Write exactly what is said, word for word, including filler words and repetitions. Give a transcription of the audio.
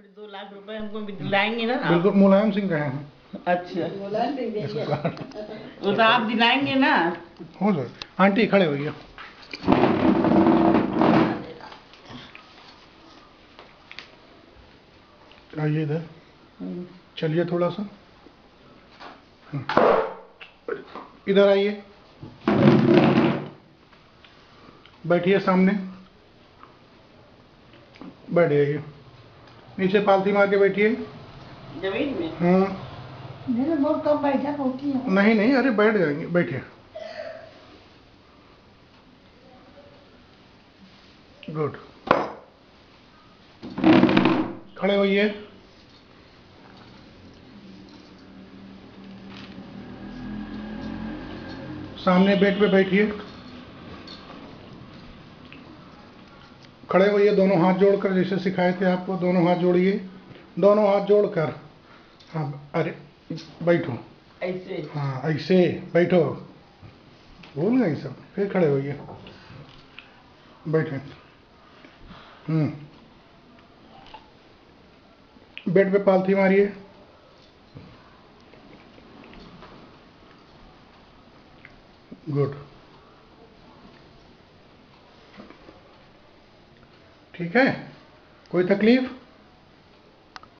फिर दो लाख रुपए हमको भी दिलाएंगे ना आप? बिल्कुल, मुलायम सिंह कहे हैं। अच्छा, वो तो आप दिलाएंगे ना? हो जाए। आंटी खड़े होइए। आइए इधर, चलिए थोड़ा सा इधर आइए, बैठिए सामने, बैठ जाइए, नीचे पालथी मार के बैठिए जमीन में। हाँ नहीं, बहुत कम बैठक होती है। नहीं नहीं, अरे बैठ जाएंगे, बैठिए। गुड, खड़े होइए। सामने बेड पे बैठिए, खड़े होइए, दोनों हाथ जोड़कर, जैसे सिखाए थे आपको, दोनों हाथ जोड़िए, दोनों हाथ जोड़कर। हाँ, अरे बैठो, ऐसे? हाँ ऐसे बैठो, भूल गए सब। फिर खड़े होइए, बैठे। हम्म, बेड पे पालथी मारिए। गुड, ठीक है, कोई तकलीफ?